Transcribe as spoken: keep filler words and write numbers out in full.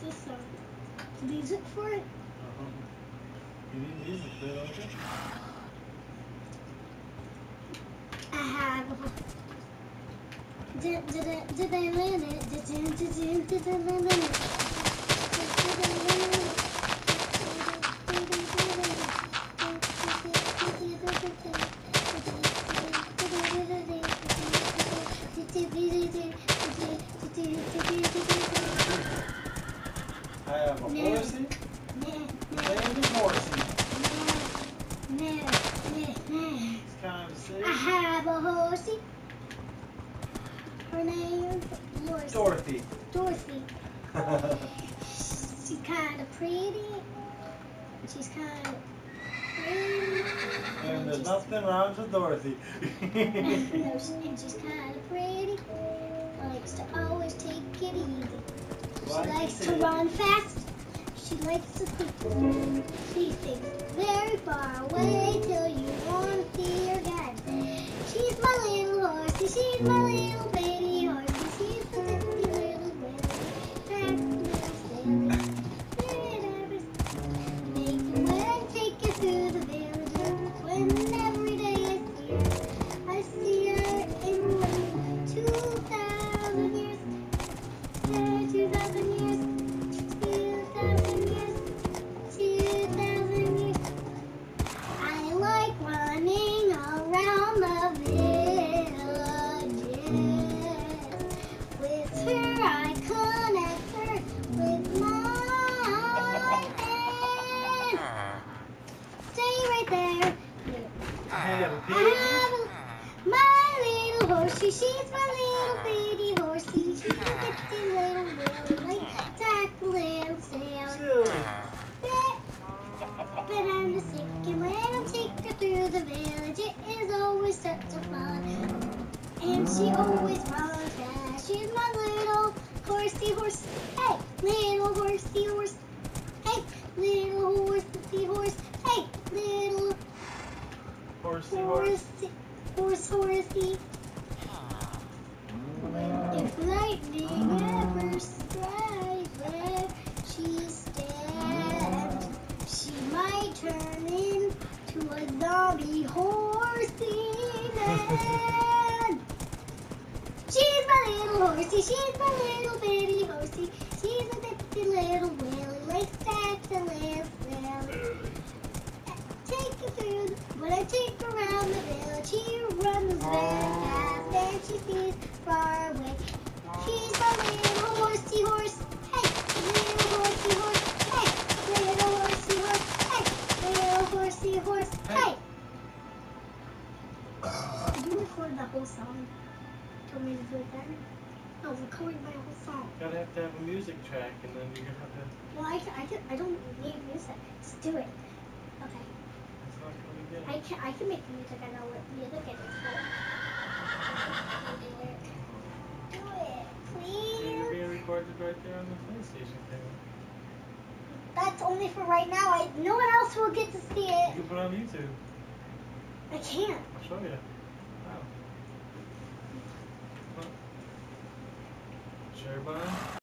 this song. Music for it? Uh-huh. You need music for it, don't you? I have a did did did they land it? Did did did did they land it? I have a horsey. Named a horsey. It's kind of silly. I have a horsey. Her name is Dorothy. Dorothy. She's kind of pretty. She's kind of pretty. And there's nothing wrong with Dorothy. And she's kind of pretty. Likes to always take it easy. She Like likes to said. run fast. She likes to think. She thinks very far away till you want to see her again. She's my little horsey. She's my little baby horsey. She's the sexy little baby. Make you when take you through the village. When every day I see her, I see her in two thousand years. Yeah, two thousand years. Two thousand years. Two thousand years. I like running around the villages. With her, I connect her with my hand. Stay right there. I have a I pig. have a, my little horsey. She's my little baby horsey. She's a sexy little willy, like Jack the little sailor. Silly. But I'm just thinking when I take her through the village, it is always such a fun. And she always runs fast. She's my little horsey horse. Hey, little horsey horse. Hey, little horsey horse. Hey, little Horsey, horse. horsey horse horsey. If lightning ever strikes where she stands, she might turn into a zombie horsey man. She's my little horsey, she's my little baby horsey. She's a sexy little willy, like Jack the little sailor. Take you through, the, when I take her around the village, she runs very fast and she sees far away. She's my little horsey horse. Hey, little horsey horse. Hey, little horsey horse. Hey, little horsey horse. Hey. Did you record the whole song? Told me to do it then? I was recording my whole song. Gotta have to have a music track, and then you're gonna have to. Well, I, can, I, can, I don't need music. Just do it. Okay. It's not gonna be good. I can, I can make the music. I know what music it is for. Do it, You're please. being recorded right there on the PlayStation camera. That's only for right now. I no one else will get to see You it. can put it on YouTube. I can't. I'll show you. Wow. Share button.